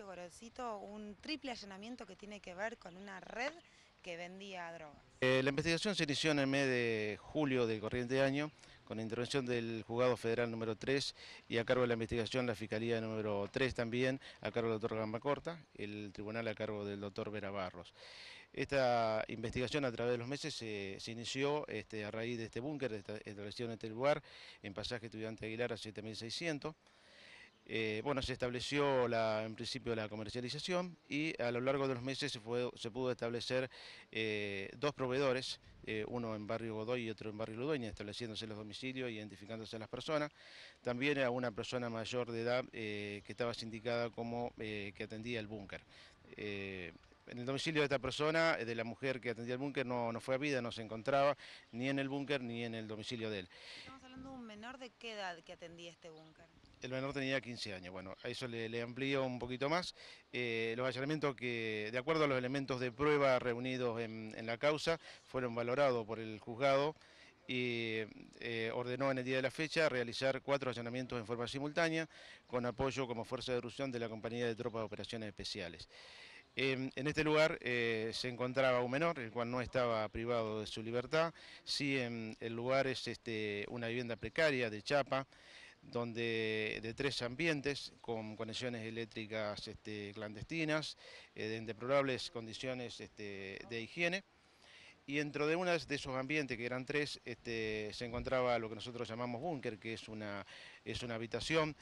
Horacio Gorosito un triple allanamiento que tiene que ver con una red que vendía drogas. La investigación se inició en el mes de julio del corriente año con la intervención del Juzgado Federal número 3 y a cargo de la investigación la Fiscalía número 3 también, a cargo del doctor Gambacorta, el tribunal a cargo del doctor Vera Barros. Esta investigación a través de los meses se inició a raíz de este búnker establecido en este lugar, en pasaje Estudiante Aguilar a 7600. Bueno, se estableció en principio la comercialización y a lo largo de los meses se pudo establecer dos proveedores, uno en barrio Godoy y otro en barrio Ludueña, estableciéndose los domicilios e identificándose las personas. También a una persona mayor de edad que estaba sindicada como que atendía el búnker. En el domicilio de esta persona, de la mujer que atendía el búnker, no fue habida, no se encontraba ni en el búnker ni en el domicilio de él. Estamos hablando de un menor de qué edad que atendía este búnker. El menor tenía 15 años. Bueno, a eso le amplío un poquito más. Los allanamientos que, de acuerdo a los elementos de prueba reunidos en la causa, fueron valorados por el juzgado y ordenó en el día de la fecha realizar 4 allanamientos en forma simultánea, con apoyo como fuerza de erupción de la Compañía de Tropas de Operaciones Especiales. En este lugar se encontraba un menor, el cual no estaba privado de su libertad. Sí, el lugar es una vivienda precaria de chapa, donde de 3 ambientes con conexiones eléctricas clandestinas, en deplorables condiciones de higiene. Y dentro de uno de esos ambientes, que eran 3, se encontraba lo que nosotros llamamos búnker, que es una habitación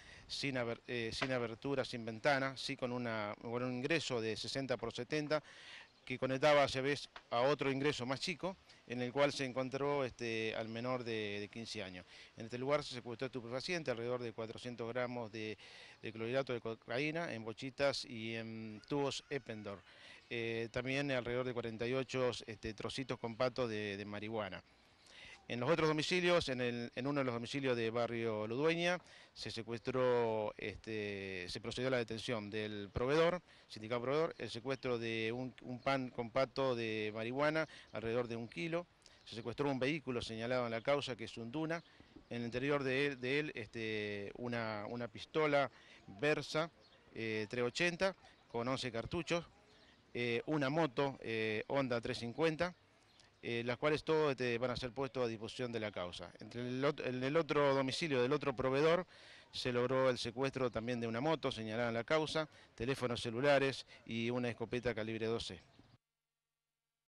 sin abertura, sin ventana, sí, con un ingreso de 60 por 70, que conectaba a su vez a otro ingreso más chico, en el cual se encontró al menor de 15 años. En este lugar se secuestró estupefaciente, alrededor de 400 gramos de clorhidrato de cocaína en bochitas y en tubos Eppendorf. También alrededor de 48 trocitos compactos de marihuana. En los otros domicilios, en uno de los domicilios de barrio Ludueña, se secuestró, se procedió a la detención del proveedor, sindicato proveedor, el secuestro de un pan compacto de marihuana, alrededor de 1 kilo. Se secuestró un vehículo señalado en la causa, que es un Duna. En el interior de él una pistola Versa 380 con 11 cartuchos, una moto Honda 350, las cuales todos van a ser puestos a disposición de la causa. En el otro domicilio del otro proveedor se logró el secuestro también de una moto señalada en la causa, teléfonos celulares y una escopeta calibre 12.